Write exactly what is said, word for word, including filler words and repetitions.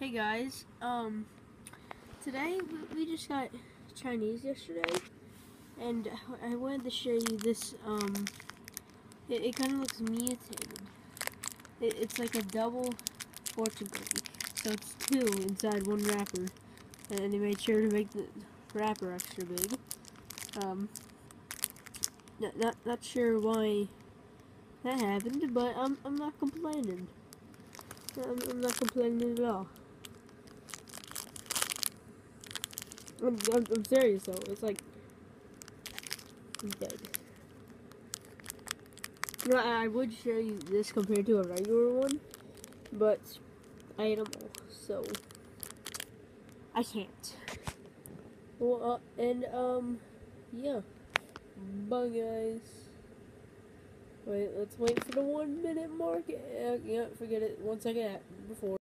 Hey guys, um, today we just got Chinese yesterday, and I wanted to show you this, um, it, it kind of looks mutated. It, it's like a double fortune cookie, so it's two inside one wrapper, and they made sure to make the wrapper extra big. Um, not, not, not sure why that happened, but I'm, I'm not complaining. I'm, I'm not complaining at all. I'm, I'm, I'm serious though, it's like, I'm dead. No, I, I would show you this compared to a regular one, but I ate them all, so I can't. Well, uh, and, um, yeah. Bye, guys. Wait, let's wait for the one minute mark. Uh, yeah, forget it. One second before.